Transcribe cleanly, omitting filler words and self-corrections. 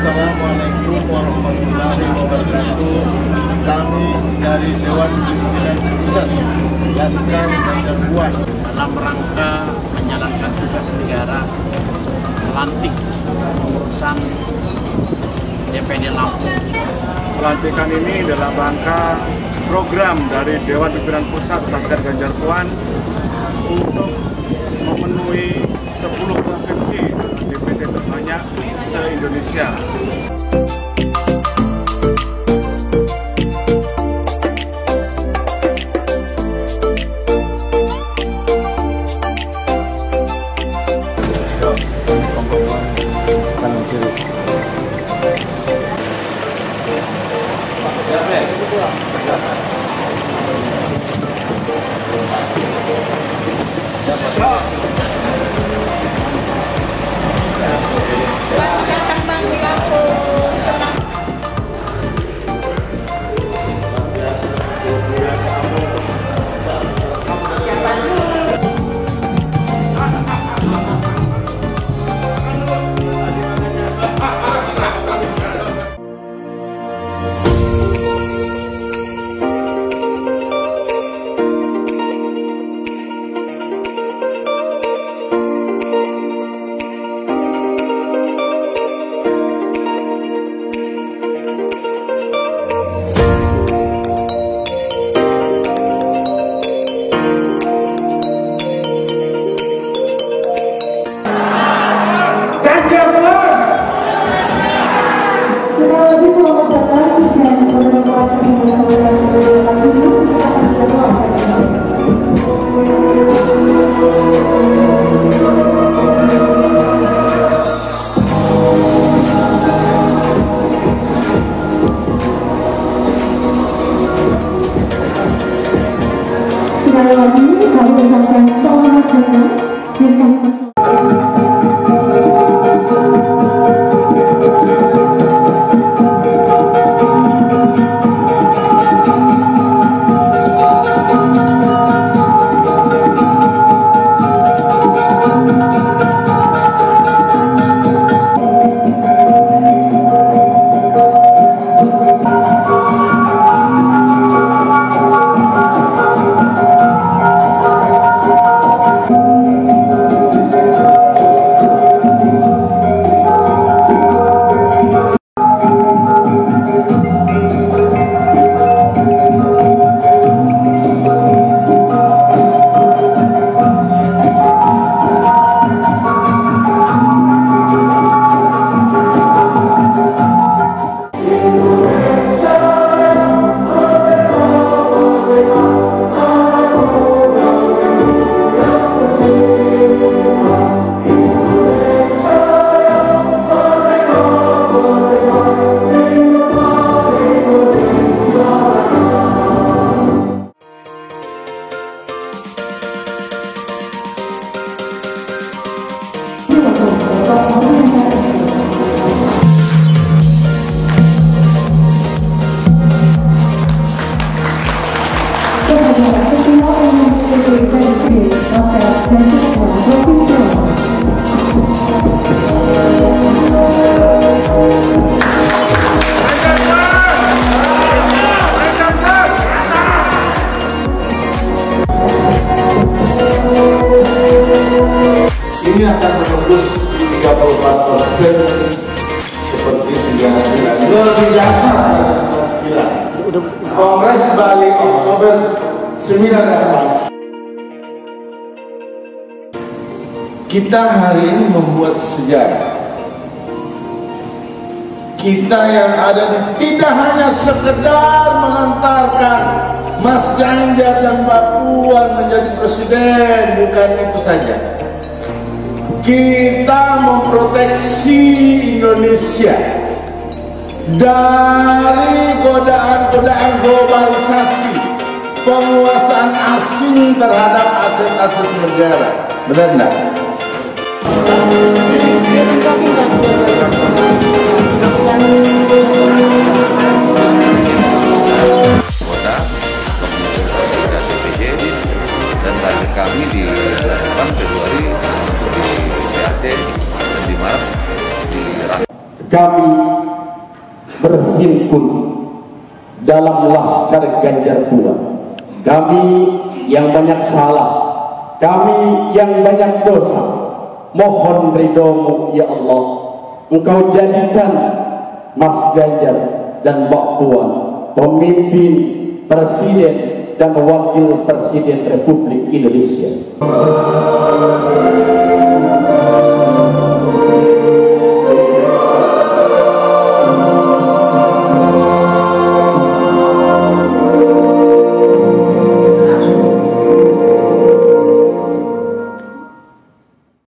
Assalamualaikum warahmatullahi wabarakatuh. Kami dari Dewan Pimpinan Pusat Laskar Ganjar Puan dalam rangka menjalankan tugas negara melantik pengurusan DPD Lampung. Pelantikan ini dalam rangka program dari Dewan Pimpinan Pusat Laskar Ganjar Puan untuk memenuhi 10 provinsi DPD terbanyak se-Indonesia. kanan kiri. Sekali lagi kami ucapkan selamat datang dan kami ini akan menembus 34% seperti 9 luar biasa. 9 Kongres Bali Oktober 9 kita hari ini membuat sejarah. Kita yang ada di tidak hanya sekedar mengantarkan Mas Ganjar dan Mbak Puan menjadi presiden, bukan itu saja. Kita memproteksi Indonesia dari godaan-godaan globalisasi, penguasaan asing terhadap aset-aset negara. Benar enggak? Kota, DPD, dan target kami di 8 Februari di PAT dan di Maret di kami berhimpun dalam Laskar Ganjar Puan. Kami yang banyak salah, kami yang banyak dosa, mohon ridhomu ya Allah. Engkau jadikan Mas Ganjar dan Mbak Puan pemimpin, presiden dan wakil presiden Republik Indonesia.